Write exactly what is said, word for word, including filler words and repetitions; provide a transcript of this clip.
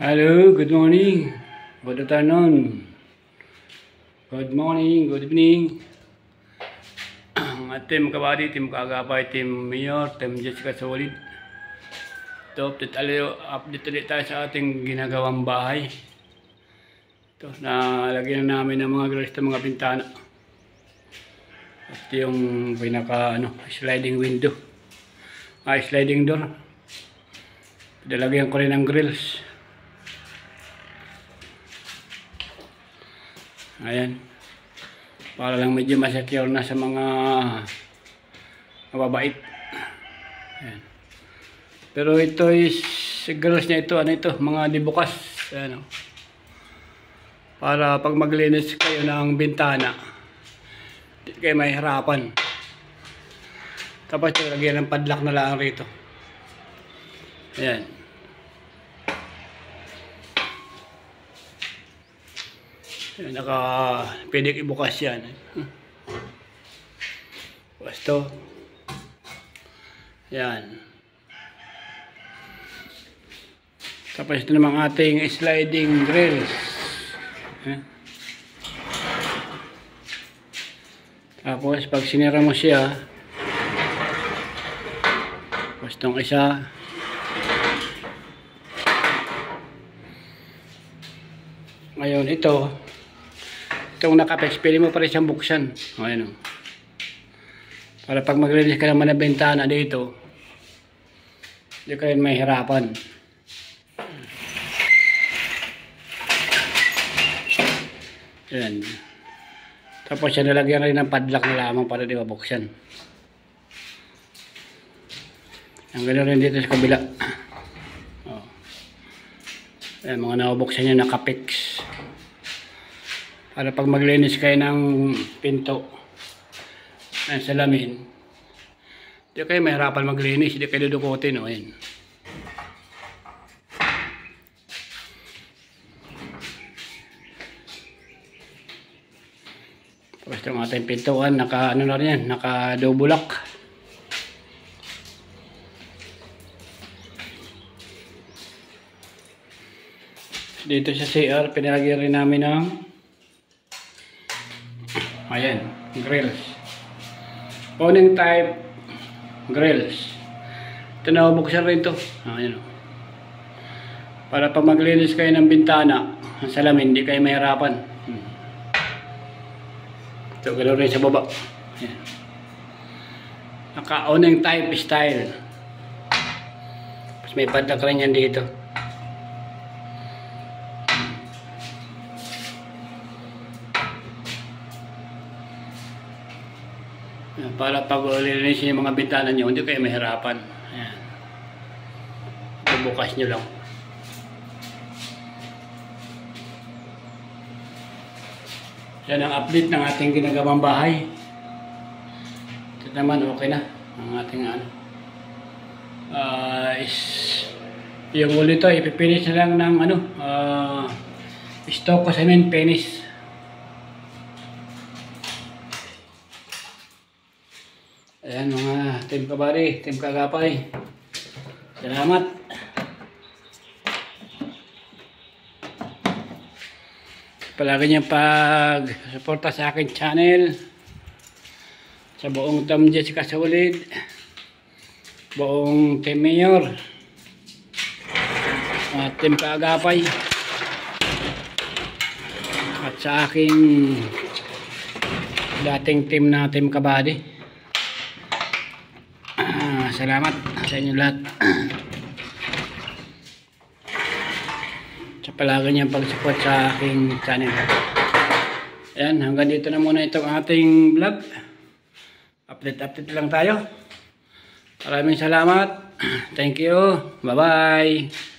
Hello, good morning, good afternoon, good morning, good evening. At Team Kabady, Team Kaagapay, Team Mayor, Team Jessica Solid. Ito, update, update ulit tayo sa ating ginagawang bahay. Ito, nalagyan na namin ng mga grills ng mga bintana. At yung pinaka ano, sliding window, ah, sliding door. Dalagyan ko rin ng grills. Ayan. Para lang medyo masecure na sa mga mababait. Ayan. Pero ito is, grills niya ito, ano ito, mga dibukas. Ayan, oh. Para pag maglinis kayo ng bintana, hindi kayo mahihirapan. Tapos lagyan ng padlock na lang rito. Ayan. Ayan, naka pwede ibukas yan. Basto. Ayan. Tapos ito namang ating sliding grills. Ayan. Tapos pag sinira mo siya, tapos itong isa, ngayon ito, itong nakapex, pwede mo pa rin siyang buksan. Ayan, o. Para pag maglinis ka naman ng bintana dito, hindi ka rin mahihirapan. Ayan. Tapos siya nalagyan rin ng padlock na lamang para di mabuksan. Ang gano'n rin dito sa kabila. Oh. Ayan, mga nabuksan niya nakapex. Para pag maglinis kayo ng pinto, ng salamin, hindi kayo mahirapan maglinis, hindi kayo dudukutin. O, ayan. Tapos itong ating pintuan, naka ano na rin yan, naka double lock. Dito sa C R, pinalagyan rin namin ng ayan, grills. Owning type grills. Ito na, buksan rin ito. Ayan, o. Para pag maglinis kayo ng bintana, ang salamin, hindi kayo mahirapan. Hmm. Ito, gano'n rin sa baba. Ayan. Naka-owning type style. Tapos may padlock rin yan dito. Para pag ulilinisin yung mga bintana nyo, hindi kayo mahirapan. Ayan. Bubukas nyo lang. Yan ang update ng ating ginagawang bahay. Ito naman, okay na. Ang ating ano. Uh, is, yung ulo ito, ipipinish na lang ng ano, uh, stock ko cement finish. Ayan mga Team Kabady, Team Kaagapay. Salamat. Palagi niyang pag-suporta sa aking channel. Sa buong Team Jessica Solid. Buong Team Mayor. At Team Kaagapay. At sa aking dating team na Team Kabady. Salamat sa inyo lahat sa palagi niyang pag-support sa aking channel. Ayan, hanggang dito na muna itong ating vlog. Update-update lang tayo. Maraming salamat. Thank you. Bye-bye.